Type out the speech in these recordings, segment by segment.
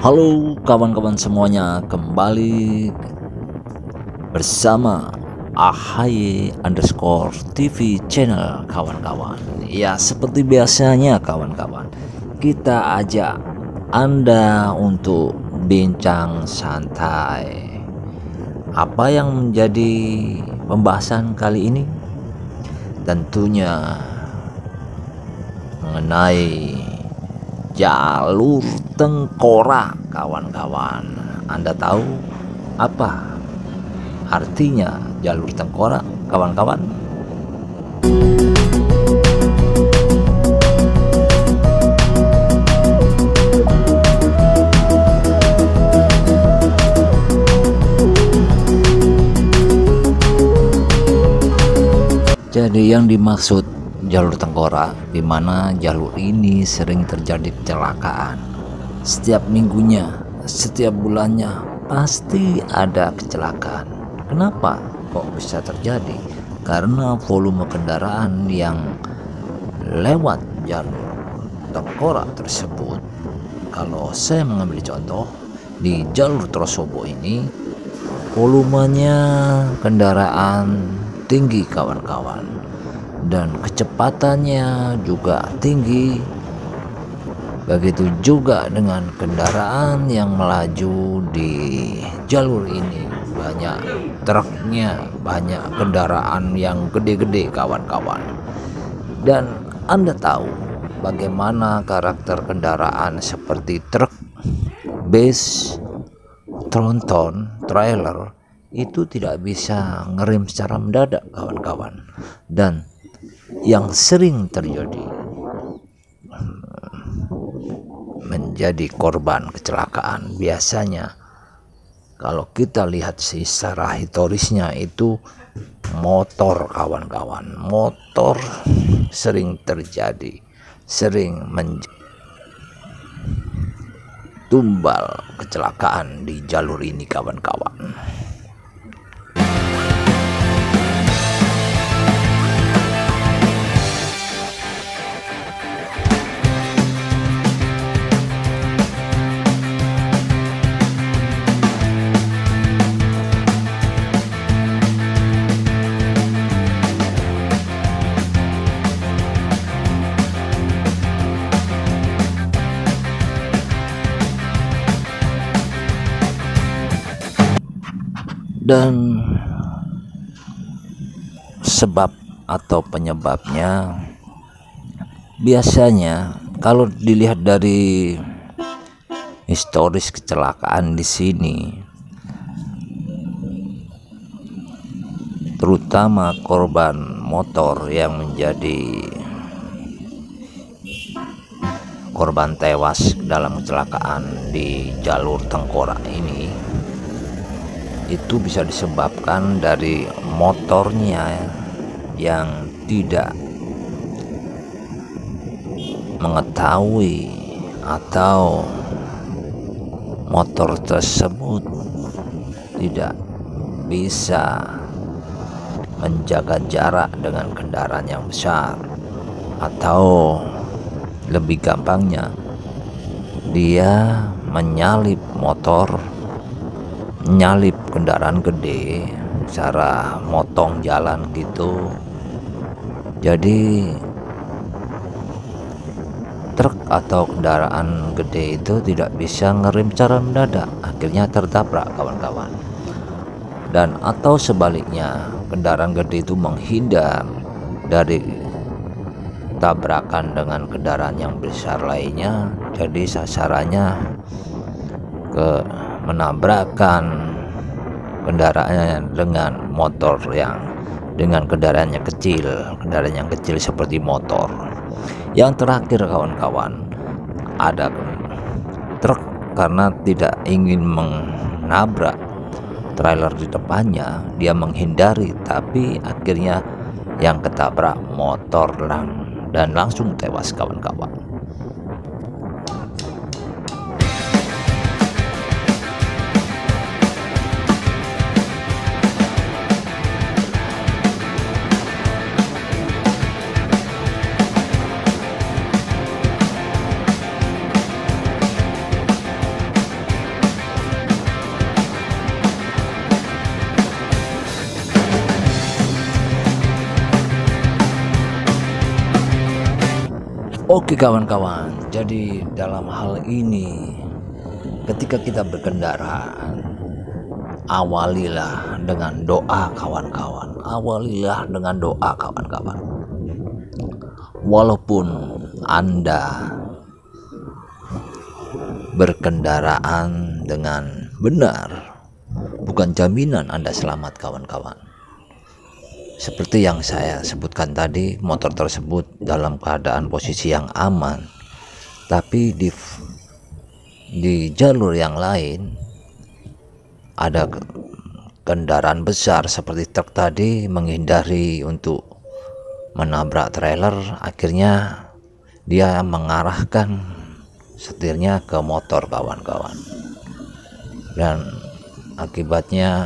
Halo kawan-kawan semuanya, kembali bersama AHY_TV channel kawan-kawan. Ya, seperti biasanya kawan-kawan, kita ajak Anda untuk bincang santai. Apa yang menjadi pembahasan kali ini? Tentunya mengenai jalur tengkorak kawan-kawan. Anda tahu apa artinya jalur tengkorak kawan-kawan? Jadi yang dimaksud jalur tengkorak, di mana jalur ini sering terjadi kecelakaan. Setiap minggunya, setiap bulannya pasti ada kecelakaan. Kenapa kok bisa terjadi? Karena volume kendaraan yang lewat jalur tengkorak tersebut. Kalau saya mengambil contoh di jalur Trosobo ini, volumenya kendaraan tinggi kawan-kawan, dan kecepatannya juga tinggi. Begitu juga dengan kendaraan yang melaju di jalur ini, banyak truknya, banyak kendaraan yang gede-gede kawan-kawan. Dan Anda tahu bagaimana karakter kendaraan seperti truk, bus, tronton, trailer itu tidak bisa ngerem secara mendadak kawan-kawan. Dan yang sering terjadi menjadi korban kecelakaan biasanya, kalau kita lihat secara historisnya, itu motor kawan-kawan. Motor sering terjadi, sering tumbal kecelakaan di jalur ini kawan-kawan. Dan sebab atau penyebabnya biasanya, kalau dilihat dari historis kecelakaan di sini, terutama korban motor yang menjadi korban tewas dalam kecelakaan di jalur tengkorak ini, itu bisa disebabkan dari motornya yang tidak mengetahui, atau motor tersebut tidak bisa menjaga jarak dengan kendaraan yang besar, atau lebih gampangnya dia menyalip kendaraan gede, cara motong jalan gitu. Jadi truk atau kendaraan gede itu tidak bisa ngerem secara mendadak, akhirnya tertabrak kawan-kawan. Dan atau sebaliknya, kendaraan gede itu menghindar dari tabrakan dengan kendaraan yang besar lainnya, jadi sasarannya ke menabrakkan kendaraan dengan motor yang dengan kendaraan yang kecil seperti motor. Yang terakhir kawan-kawan, ada truk karena tidak ingin menabrak trailer di depannya, dia menghindari, tapi akhirnya yang ketabrak motor dan langsung tewas kawan-kawan. Oke kawan-kawan, jadi dalam hal ini ketika kita berkendaraan, awalilah dengan doa kawan-kawan. Awalilah dengan doa kawan-kawan. Walaupun Anda berkendaraan dengan benar, bukan jaminan Anda selamat kawan-kawan. Seperti yang saya sebutkan tadi, motor tersebut dalam keadaan posisi yang aman, tapi di jalur yang lain ada kendaraan besar seperti truk tadi menghindari untuk menabrak trailer. Akhirnya dia mengarahkan setirnya ke motor kawan-kawan, dan akibatnya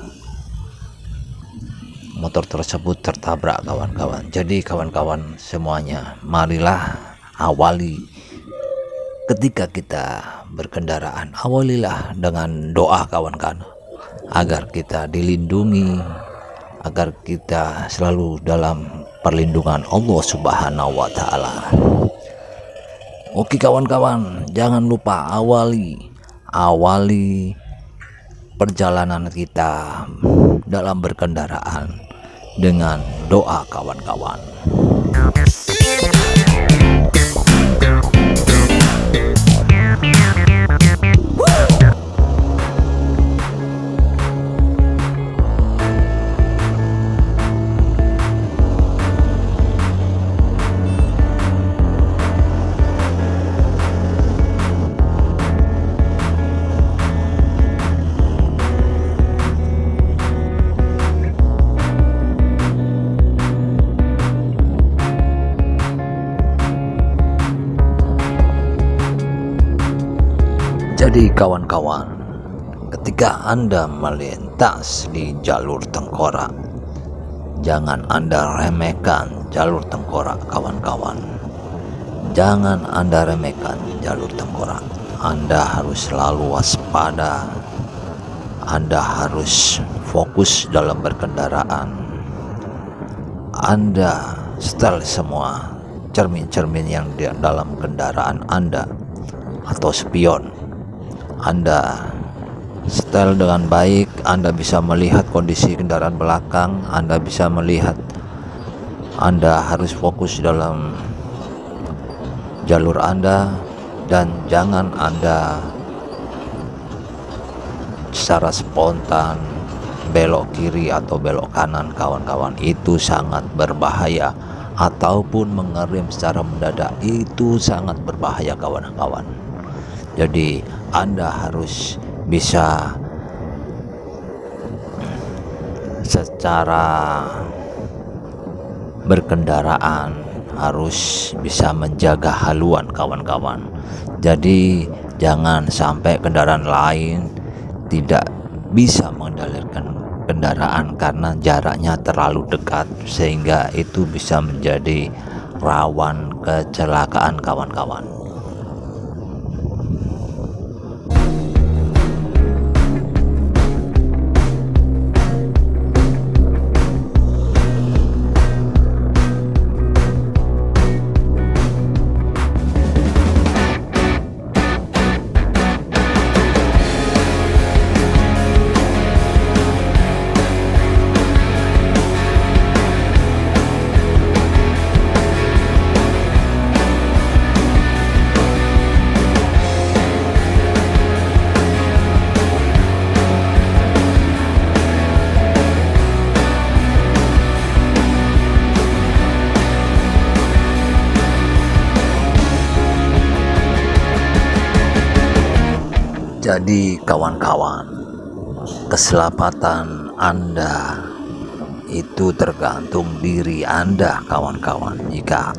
motor tersebut tertabrak kawan-kawan. Jadi kawan-kawan semuanya, marilah awali ketika kita berkendaraan, awalilah dengan doa kawan-kawan, agar kita dilindungi, agar kita selalu dalam perlindungan Allah Subhanahu wa Ta'ala. Oke kawan-kawan, jangan lupa awali perjalanan kita dalam berkendaraan dengan doa kawan-kawan. Jadi kawan-kawan, ketika Anda melintas di jalur tengkorak, jangan Anda remehkan jalur tengkorak kawan-kawan. Jangan Anda remehkan jalur tengkorak. Anda harus selalu waspada. Anda harus fokus dalam berkendaraan. Anda setel semua cermin-cermin yang di dalam kendaraan Anda atau spion. Anda setel dengan baik. Anda bisa melihat kondisi kendaraan belakang. Anda bisa melihat. Anda harus fokus dalam jalur Anda, dan jangan Anda secara spontan belok kiri atau belok kanan kawan-kawan. Itu sangat berbahaya. Ataupun mengerem secara mendadak, itu sangat berbahaya kawan-kawan. Jadi Anda harus bisa secara berkendaraan, harus bisa menjaga haluan kawan-kawan. Jadi jangan sampai kendaraan lain tidak bisa mengendalikan kendaraan karena jaraknya terlalu dekat, sehingga itu bisa menjadi rawan kecelakaan kawan-kawan. Jadi kawan-kawan, keselamatan Anda itu tergantung diri Anda kawan-kawan. Jika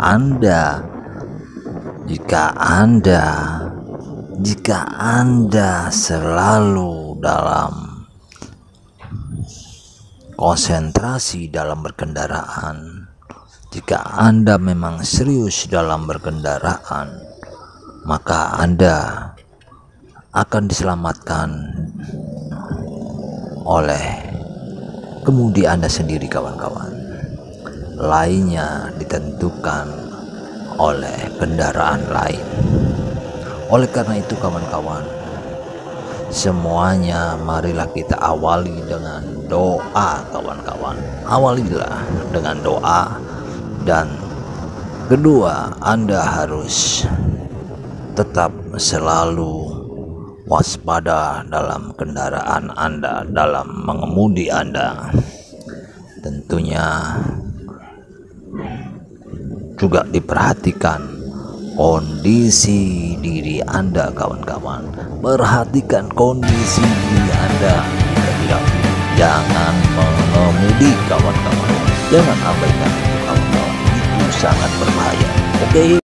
Anda selalu dalam konsentrasi dalam berkendaraan, jika Anda memang serius dalam berkendaraan, maka Anda akan diselamatkan oleh kemudi Anda sendiri kawan-kawan. Lainnya ditentukan oleh kendaraan lain. Oleh karena itu kawan-kawan, semuanya marilah kita awali dengan doa kawan-kawan. Awalilah dengan doa. Dan kedua, Anda harus tetap selalu waspada dalam kendaraan Anda, dalam mengemudi Anda. Tentunya juga diperhatikan kondisi diri Anda kawan-kawan. Perhatikan kondisi diri Anda. Jangan mengemudi kawan-kawan. Jangan abaikan itu kawan-kawan. Itu sangat berbahaya. Oke.